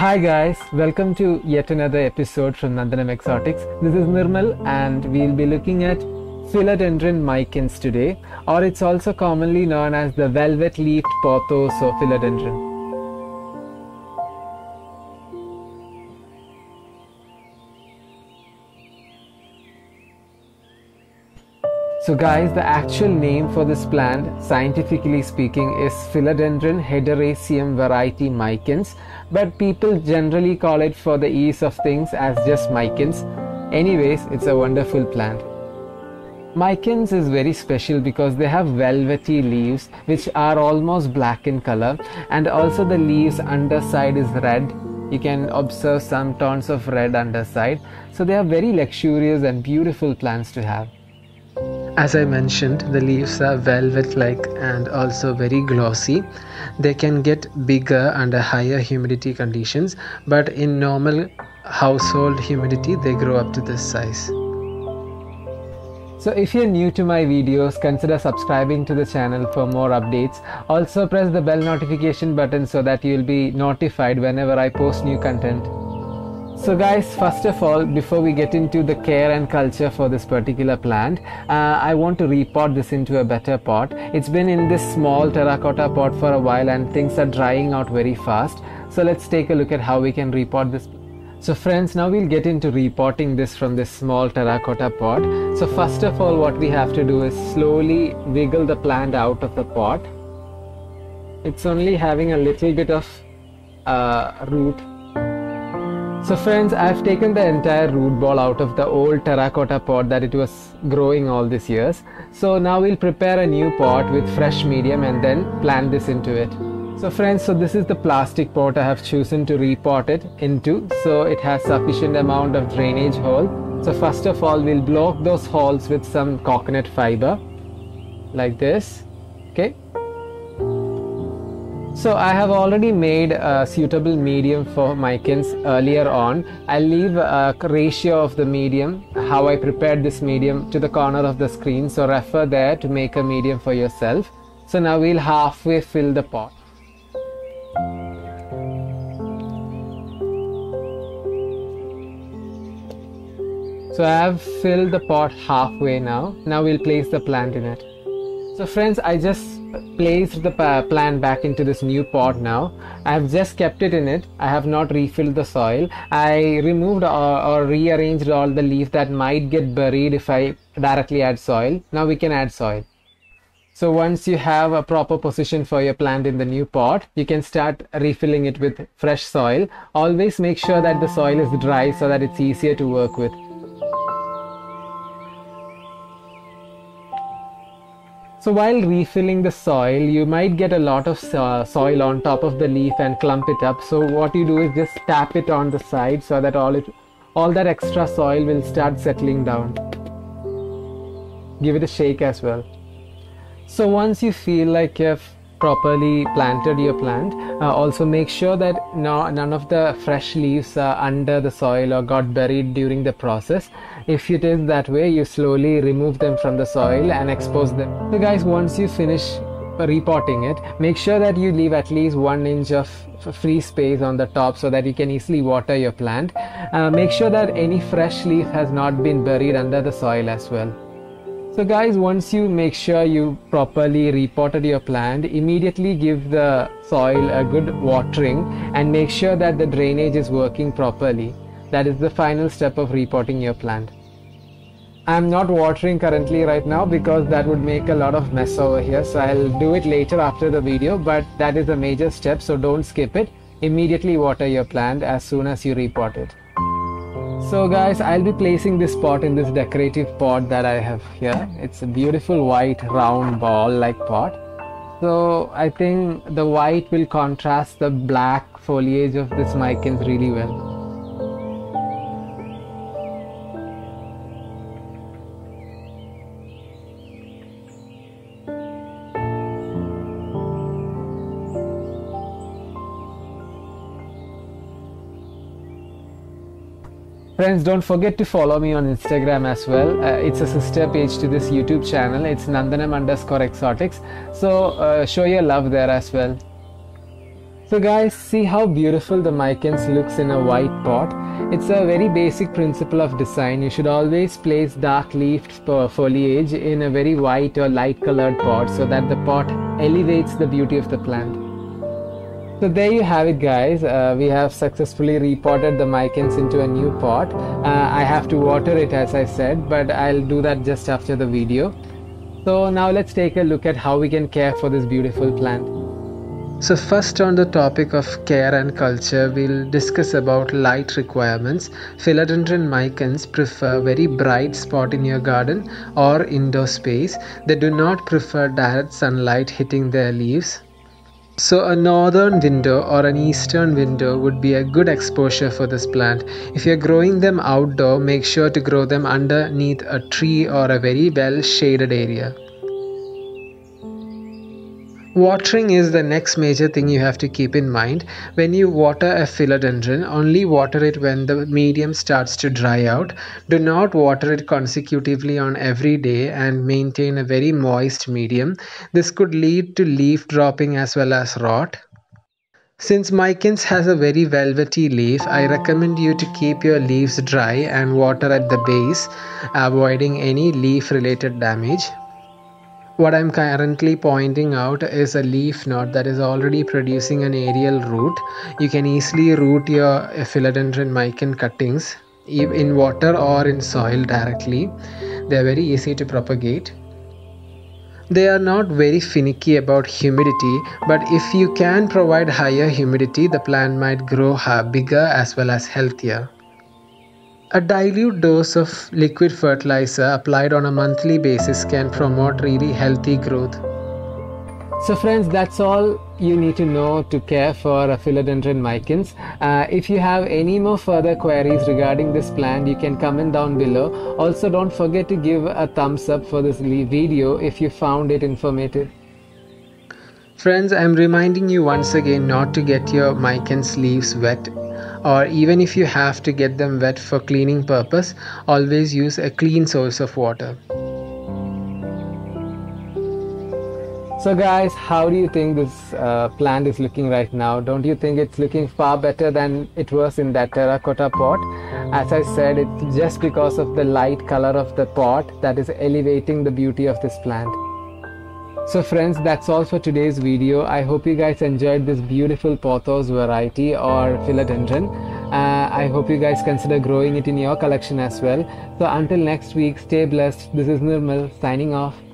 Hi guys, welcome to yet another episode from Nandanam Exotics. This is Nirmal and we'll be looking at Philodendron micans today, or it's also commonly known as the velvet-leafed pothos or philodendron. So guys, the actual name for this plant, scientifically speaking, is Philodendron hederaceum variety micans, but people generally call it for the ease of things as just micans. Anyways, it's a wonderful plant. Micans is very special because they have velvety leaves which are almost black in color, and also the leaves underside is red. You can observe some tones of red underside. So they are very luxurious and beautiful plants to have. As I mentioned, the leaves are velvet-like and also very glossy. They can get bigger under higher humidity conditions, but in normal household humidity, they grow up to this size. So if you're new to my videos, consider subscribing to the channel for more updates. Also press the bell notification button so that you'll be notified whenever I post new content. So guys, first of all, before we get into the care and culture for this particular plant, I want to repot this into a better pot. It's been in this small terracotta pot for a while and things are drying out very fast. So let's take a look at how we can repot this. So friends, now we'll get into repotting this from this small terracotta pot. So first of all, what we have to do is slowly wiggle the plant out of the pot. It's only having a little bit of root. So friends, I've taken the entire root ball out of the old terracotta pot that it was growing all these years. So now we'll prepare a new pot with fresh medium and then plant this into it. So friends, so this is the plastic pot I have chosen to repot it into. So it has sufficient amount of drainage hole. So first of all, we'll block those holes with some coconut fiber like this. Okay. So I have already made a suitable medium for micans earlier on. I'll leave a ratio of the medium, how I prepared this medium, to the corner of the screen. So refer there to make a medium for yourself. So now we'll halfway fill the pot. So I have filled the pot halfway now. Now we'll place the plant in it. So friends, I just placed the plant back into this new pot now. I have just kept it in it. I have not refilled the soil. I removed or rearranged all the leaves that might get buried if I directly add soil. Now we can add soil. So once you have a proper position for your plant in the new pot, you can start refilling it with fresh soil. Always make sure that the soil is dry so that it's easier to work with. So while refilling the soil, you might get a lot of soil on top of the leaf and clump it up. So what you do is just tap it on the side so that all that extra soil will start settling down. Give it a shake as well. So once you feel like you've properly planted your plant, also make sure that none of the fresh leaves are under the soil or got buried during the process. If it is that way, you slowly remove them from the soil and expose them. So guys, once you finish repotting it, make sure that you leave at least 1 inch of free space on the top so that you can easily water your plant. Make sure that any fresh leaf has not been buried under the soil as well. So guys, once you make sure you properly repotted your plant, immediately give the soil a good watering and make sure that the drainage is working properly. That is the final step of repotting your plant. I'm not watering currently right now because that would make a lot of mess over here. So I'll do it later after the video, but that is a major step, so don't skip it. Immediately water your plant as soon as you repot it. So guys, I'll be placing this pot in this decorative pot that I have here. It's a beautiful white round ball like pot. So I think the white will contrast the black foliage of this micans really well. Friends, don't forget to follow me on Instagram as well. It's a sister page to this YouTube channel. It's Nandanam_exotics. So show your love there as well. So guys, see how beautiful the Micans looks in a white pot. It's a very basic principle of design. You should always place dark leafed foliage in a very white or light colored pot so that the pot elevates the beauty of the plant. So there you have it guys, we have successfully repotted the Micans into a new pot. I have to water it as I said, but I'll do that just after the video. So now let's take a look at how we can care for this beautiful plant. So first on the topic of care and culture, we'll discuss about light requirements. Philodendron Micans prefer very bright spot in your garden or indoor space. They do not prefer direct sunlight hitting their leaves. So a northern window or an eastern window would be a good exposure for this plant. If you're growing them outdoor, make sure to grow them underneath a tree or a very well shaded area. Watering is the next major thing you have to keep in mind. When you water a philodendron, only water it when the medium starts to dry out. Do not water it consecutively on every day and maintain a very moist medium. This could lead to leaf dropping as well as rot. Since Micans has a very velvety leaf, I recommend you to keep your leaves dry and water at the base, avoiding any leaf related damage. What I'm currently pointing out is a leaf knot that is already producing an aerial root. You can easily root your philodendron Mican cuttings in water or in soil directly. They are very easy to propagate. They are not very finicky about humidity, but if you can provide higher humidity, the plant might grow bigger as well as healthier. A dilute dose of liquid fertilizer applied on a monthly basis can promote really healthy growth. So friends, that's all you need to know to care for Philodendron Micans. If you have any more further queries regarding this plant, you can comment down below. Also, don't forget to give a thumbs up for this video if you found it informative. Friends, I'm reminding you once again not to get your Micans leaves wet, or even if you have to get them wet for cleaning purpose, always use a clean source of water. So guys, how do you think this plant is looking right now? Don't you think it's looking far better than it was in that terracotta pot? As I said, it's just because of the light color of the pot that is elevating the beauty of this plant. So friends, that's all for today's video. I hope you guys enjoyed this beautiful pothos variety or philodendron. I hope you guys consider growing it in your collection as well. So until next week, stay blessed. This is Nirmal signing off.